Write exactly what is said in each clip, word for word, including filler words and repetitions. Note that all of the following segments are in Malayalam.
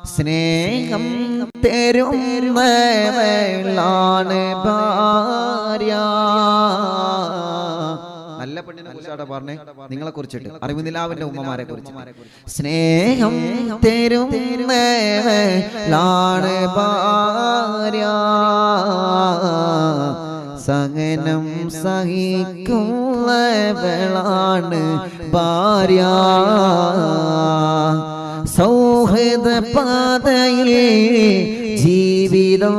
സ്നേഹം തരുന്നവളാണ് ഭാര്യ. നല്ല പെണ്ണിനെ കുറിച്ചാണ് പറഞ്ഞേ, നിങ്ങളെ കുറിച്ചിട്ട് അറിവുനിലാവിന്റെ ഉമ്മമാരെ കുറിച്ച്. സ്നേഹം തരുന്നവളാണ് ഭാര്യ, സഹനം സഹിക്കുന്നവളാണ് ഭാര്യ. സൗഹൃദ പാതയിൽ ജീവിതം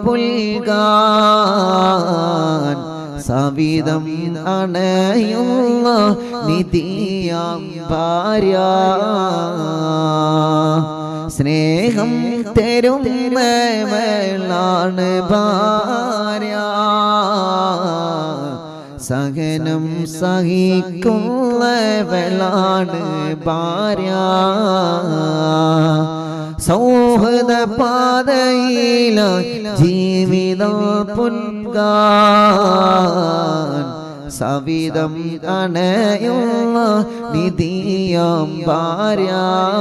പുൽകാൻ സവിധം അണയുള്ള നിധിയാം ഭാര്യ. സ്നേഹം തരുന്നവളാണ് ഭാര്യ, സഹനം സഹിക്കുന്നവളാണ് ഭാര്യ. സൗഹൃദ പാതയില ജീവിതം പുൽകാൻ സവിധം അണയുള്ള നിധിയാം ഭാര്യ.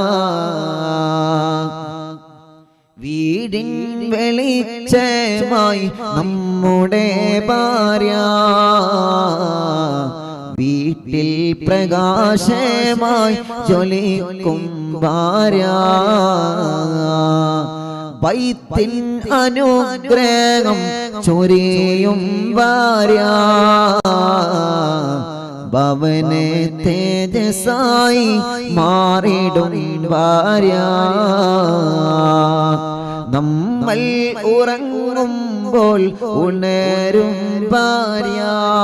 വീടിൻ വെളിച്ചമായി നമ്മുടെ ഭാര്യ, വീട്ടിൽ പ്രകാശമായി ജ്വലിക്കും ഭാര്യ. ബൈത്തിൻ അനുഗ്രഹം ചൊരിയും ഭാര്യ, ഭവനെ തേജസായി മാറിടും ഭാര്യ. നമ്മൾ ഉറങ്ങുമ്പോൾ ഉണരും ഭാര്യ,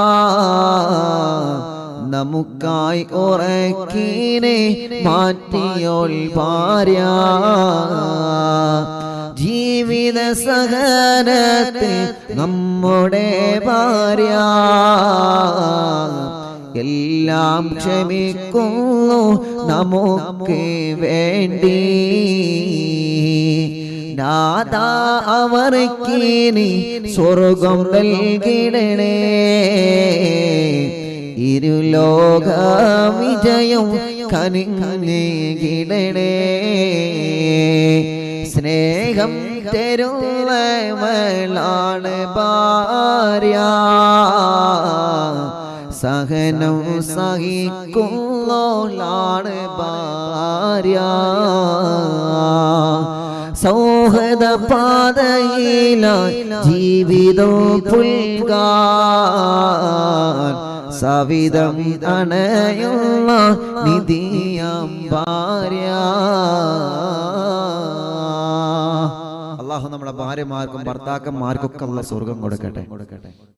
നമുക്കായി ഉറക്കിനെ മാറ്റിയോൾ ഭാര്യ. ജീവിത സഹനത്തിൽ നമ്മുടെ ഭാര്യ എല്ലാം ക്ഷമിക്കുന്നു നമുക്ക് വേണ്ടി. നാദാ അവർക്കിനി സ്വർഗം നൽകിടണേ, ഇരുലോക വിജയം കനിഞ്ഞിടണേ. സ്നേഹം തരുന്നവളാണ് ഭാര്യ, സഹനം സഹിക്കുന്നവളാണ് ഭാര്യ. സൗഹൃദ പാതയില ജീവിതം പുൽകാൻ സവിധം അണയുള്ള നിധിയാം ഭാര്യ. അല്ലാഹു നമ്മുടെ ഭാര്യമാർക്കും ഭർത്താക്കന്മാർക്കൊക്കെ ഉള്ള സ്വർഗം കൊടുക്കട്ടെ.